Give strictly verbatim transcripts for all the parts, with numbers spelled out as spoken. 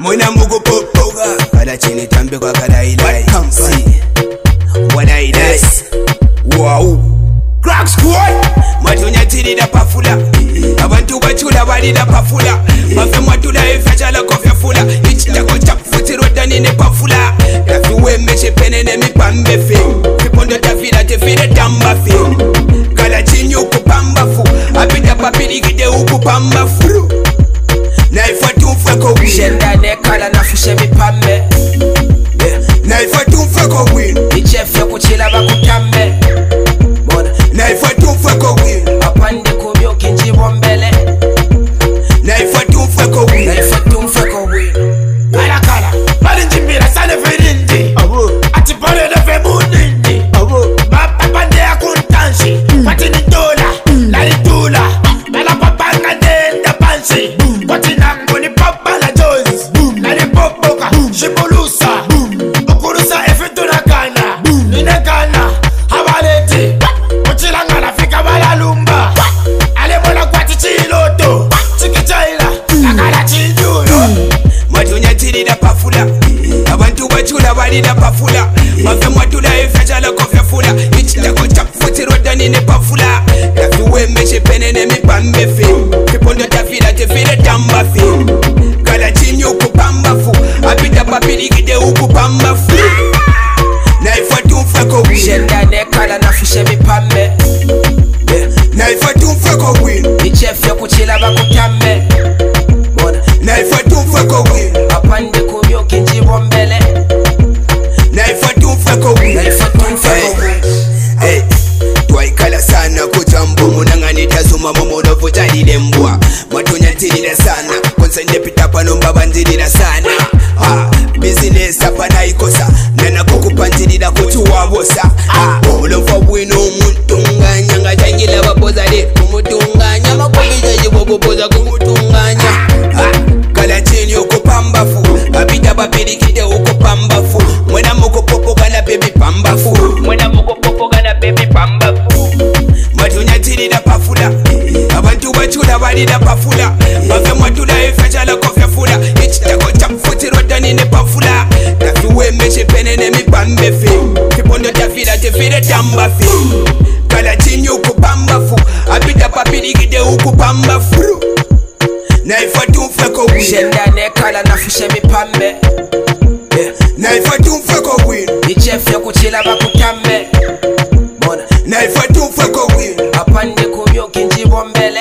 Mwana mugo popoga kala chini tambe kwa kala ilai. See what I like. Wow. Crack squad. Matonya tiri da pafula. Abantu bachula bali da pafula. Mafe mwatula efachala kofya fula. Ichita kocha futi rodani ne pafula. Dafi we meche pene ne mi pambe fe. Kipondo tafira tefire tamba fe. Kala chini uku pamba fu. Abida papiri gide uku pamba fu. Na ifatu mfako win. Shenda ne kala na fushe mi pambe. Na ifatu mfako win. Ichef ya kuchila bakutambe. Na ifatu mfako win. Apande kumyo kinjibo mbele. Na ifatu mfako win. Na ifatu mfako win. Kala kala bali njimbira sane firindi. Ati pale na femunindi. Bapa pande ya kuntanshi. Pati ni dola, lali dola. Mela papa ngandenda panshi. Pati nangu ni papa la jones. Lali popoka, shibulusa. Ukurusa efetu na gana. Nine gana, habaleti. Uchilanga na fika bala lumba. Ale mwana kwa chichiloto. Chikichaila, nakala chijuyo. Matonya tiri da pafula. Abantu bachula bali da pafula. Mafe mwatula efachala kofya fula. Ichita kocha futi rodani ne pafula. Dafi we meche pene ne mi pambe fe. Kipondo tafira tefire tamba fe. Kala chini uku pamba fu. Abida papiri gide uku pamba fu. Na ifatu mfako win. Shenda ne kala na fushe mi pambe. Na ifatu mfako win. Ichef ya kuchila bakutambe. Na ifatu mfako win. Apande kumyo kinjibo mbele. Na ifatu mfako win. Na ifatu mfako win. Hey, twaikala sana kutambo munangani tazuma momono futalile mbwa. Matonya tirira sana konsende pita pano mbabanzirira sana. Ah, business apa naikosa nana kukupanzirira kutuwabosa. Ah, olomfa bwino omutunganya nga jangila baboza le kumutunganya makubiza jiboboboza kumutunganya. Ah, kala chini okupamba fu abida babirikide okupamba fu mwena mukupopo kana baby pamba fu mwena mukupopo kana baby pamba fu. Matonya tirira pafula abantu bachula bali da pafula. Mafe mwatula efachala kofya fula. Ichita kocha futi rodani ne pafula. Dafi we meche pene ne mi pambe fe. Kipondo tafira tefire tamba fe. Kala chini uku pamba fu. Abida papiri gide uku pamba fu. Na ifatu mfako win. Shenda ne kala na fushe mi pambe. Na ifatu mfako win. Ichef ya kuchila bakutambe. Na ifatu mfako win. Apande kumyo kinjibo mbele.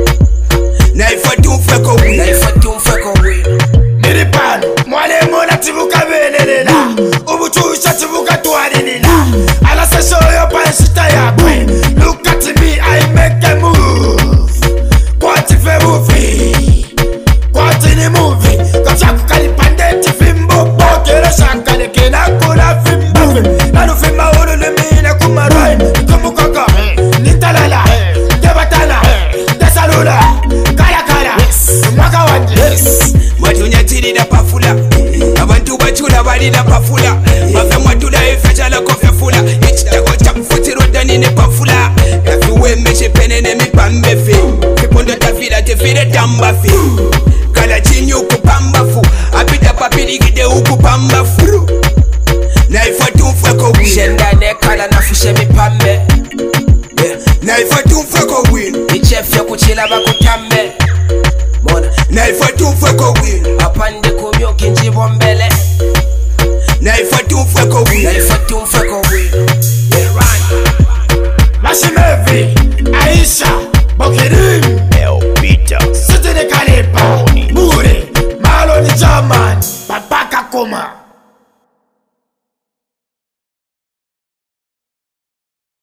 Na ifatu mfako win. Na ifatu mfako win. Niripano, mwale mona tibuka benelela. Ubuchusha tibuka tuwarinila. Alasa show yo panshita yakwe. Look at me, I make a move. Kwati fe movie. Kwati ni movie. Kachaku kalipande tifimbo. Bokera shankane kena kula fimbo. Nanu fimba ulu lumine kumarai. Kumukaka, nitalala. Debatala, desalula. Kala kala, mwaka wanje. Matonya tiri da pafula. Abantu bachula bali da pafula. Mafe mwatula efachala kofya fula. Ichita kocha futi rodani ne pafula. Dafi we meche pene ne mi pambe fe. Kipondo tafira tefire tamba fe. Kala chini uku pamba fu. Abida papiri gide uku pamba fu. Na ifatu mfako win. Shenda ne kala na fushe mi pambe. Na ifatu mfako win. Ichef ya kuchila bakutambe. Na ifatu mfako win. Apande kumyo kinjibo mbele. Na ifatu mfako win. Na ifatu mfako win. Mashimevi, Aisha, Bokirim, El Peter, Sitini Kalipa, Muri, Malo ni German, Babaka Kuma.